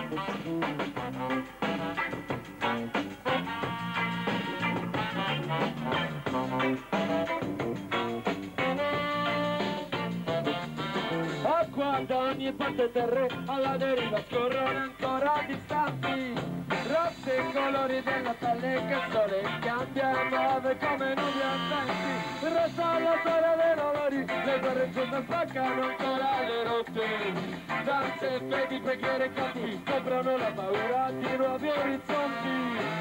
Acqua da ogni parte terre, alla deriva scorrono ancora distanti, razze e colori della pelle che il sole cambia e muove come nubi assenti. Resta la storia dei dolori, le guerre in giorno spaccano ancora le rotte, danze, fedi, preghiere e canti coprono la paura di nuovi orizzonti.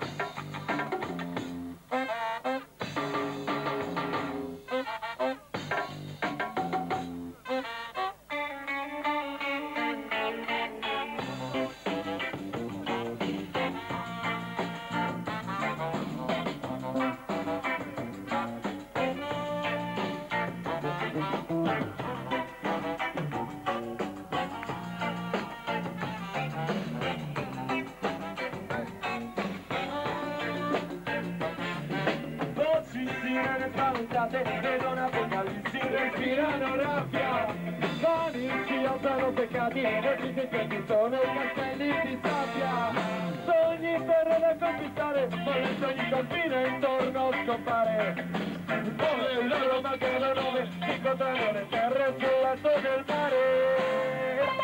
Sirene spaventate, vedono apocalissi, respirano rabbia, con il ci alzano peccati, e gli sentimenti sono i castelli di sabbia. Sogni terre da conquistare, ma i sogni confine intorno scompare. Dove loro mancano nove, si incontrano le terre sul lato del mare.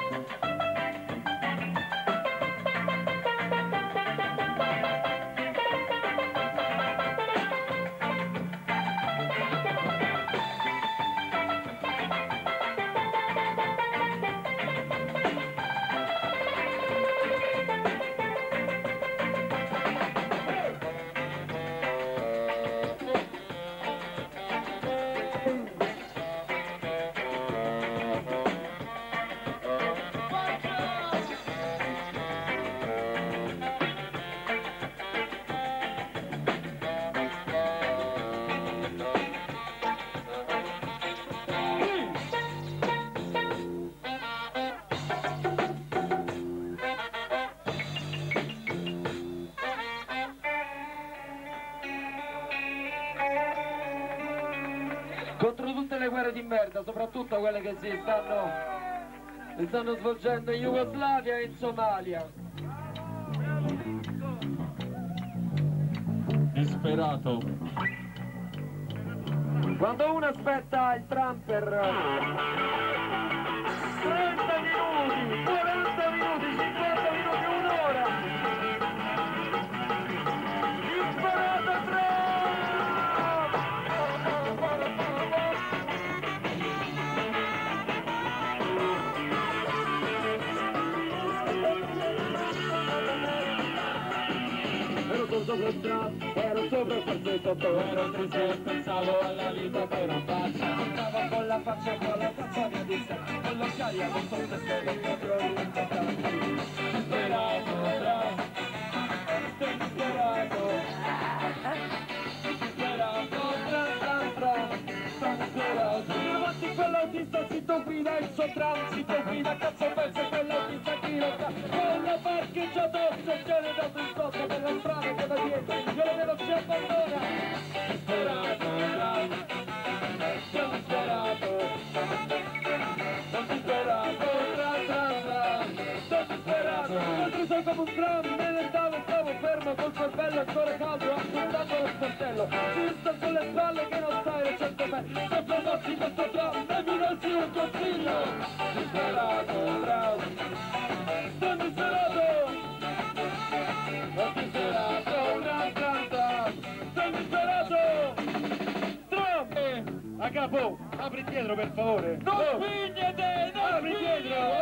Contro tutte le guerre di merda, soprattutto quelle che si stanno svolgendo in Jugoslavia e in Somalia. Disperato. Quando uno aspetta il tram per 30 minuti, 40 minuti, 50 minuti, un'ora, disperato tram! Sopra il tram, ero sopra il parcheggio, ero triste e pensavo alla vita che non faccia. Andavo con la faccia mia di sé, con gli occhiali a mosso stelle contro l'incontranti. Disperato, tram, sei disperato. Disperato, tram, sono disperato. Davanti quell'autista zitto guida il suo tram, zitto guida, cazzo pensa quell'autista chi lo sa. Con la parcheggiato, sezione dato il sotto per la strada che va dietro, io lo vedo si abbandona. Disperato, tram, sono disperato. Non disperato, tram, sono disperato. Io sono come un tram, me ne stavo fermo col cervello ancora caldo, appuntato allo sportello. Giusto sulle spalle che non stai a 100 metri, se fermassi questo tram e mi dassi un consiglio. Disperato, tram, sono disperato. Sono disperato, tram, sono disperato. Tram! A capo, apri dietro per favore. Non spignete, non apri dietro.